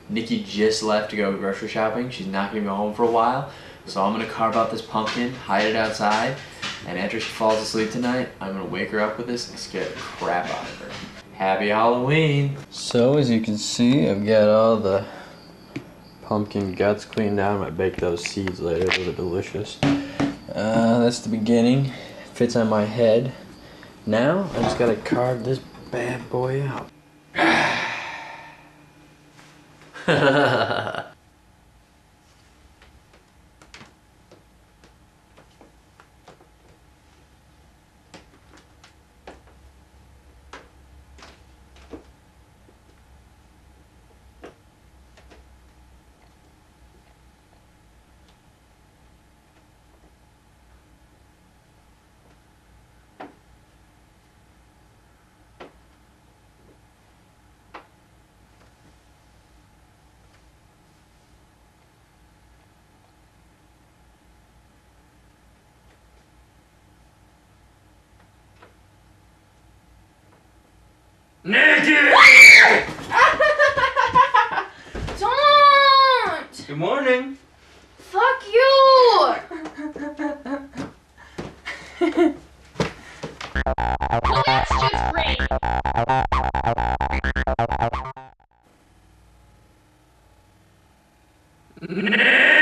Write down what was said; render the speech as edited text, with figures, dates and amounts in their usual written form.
Nikki just left to go grocery shopping. She's not gonna go home for a while. So I'm gonna carve out this pumpkin, hide it outside, and after she falls asleep tonight, I'm gonna wake her up with this and scare the crap out of her. Happy Halloween! So as you can see, I've got all the pumpkin guts cleaned out. I might bake those seeds later, those are delicious. That's the beginning. Fits on my head. Now, I just gotta carve this bad boy out. Nikki! Don't! Good morning. Fuck you! Well, that's just great.